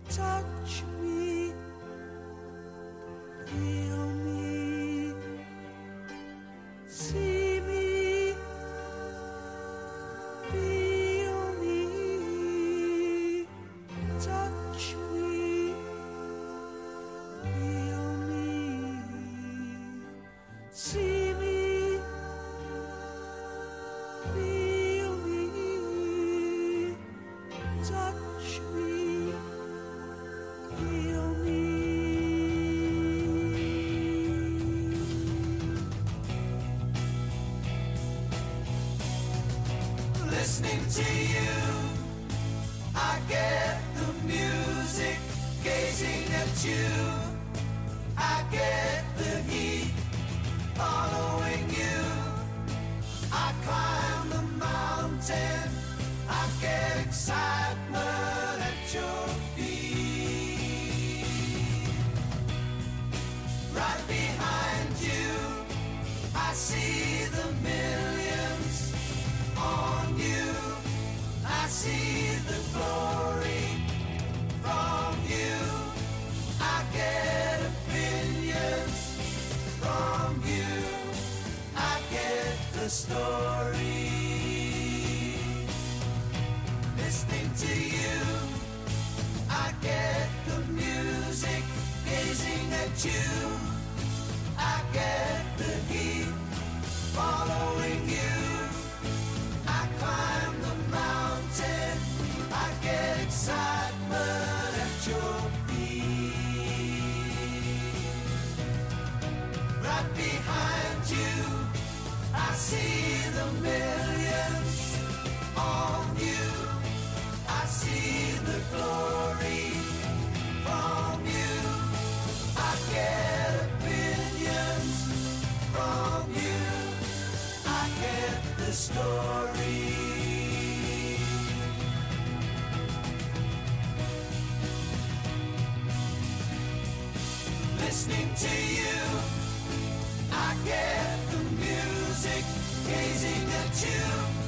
touch me, feel me, see me, feel me, touch me, feel me, see me, feel me, touch me, feel me. Listening to you, I get the music. Gazing at you, I get the heat. Following you, I climb the mountain. I get excitement at your feet. Right behind you, I see the millions. On you, I see the glory. From you, I get opinions. From you, I get the story. Listening to you, I get the music. Gazing at you, I get the heat. Following you, I climb the mountain. I get excitement at your feet. Right behind you, I see the millions. On you, I see the glory. From you, I get opinions. From you, I get the story. Listening to you, I get the music. Gazing at you,